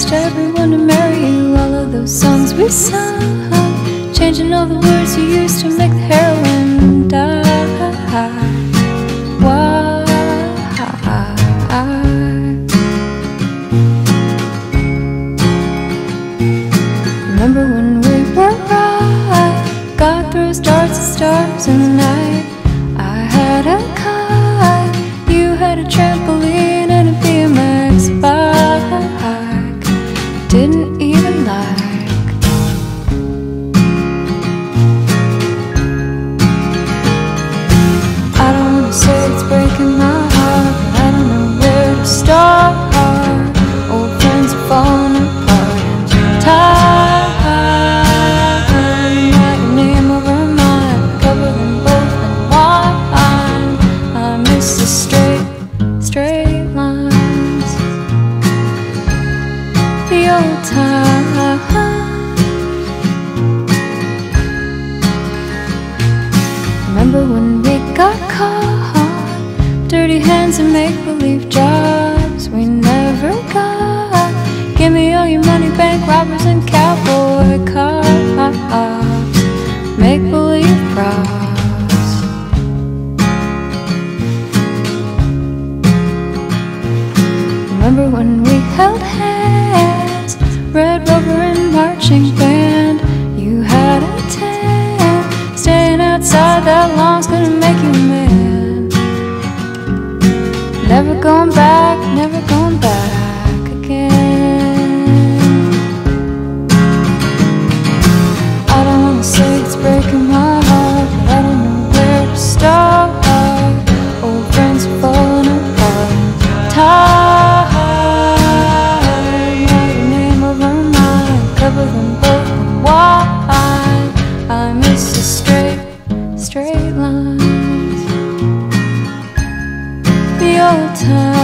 promised everyone to marry you. All of those songs we sung, changing all the words you used to make the heroine die. Why? Remember when we were right? God throws darts and stars in the night. I had a kite, you had a trampoline and a BMX bike. Didn't even like. I don't wanna say it's breaking my heart, but I don't know where to start. Old friends are falling apart and tired. Write your name over mine, cover them both in wine. I miss the straight lines, the old times. Remember when we got caught, dirty hands and make-believe jobs we never got. Give me all your money, bank robbers and cowboy cops, make-believe props. Remember when we held hands, Red Rover and marching band. You had a tan, staying outside that long's gonna make you mad. Never going back again. I don't wanna say it's breaking my heart, but I don't know where to start. Old friends are falling apart, tired. Write your name over mine, cover them both in wine. I miss the straight lines, the old times.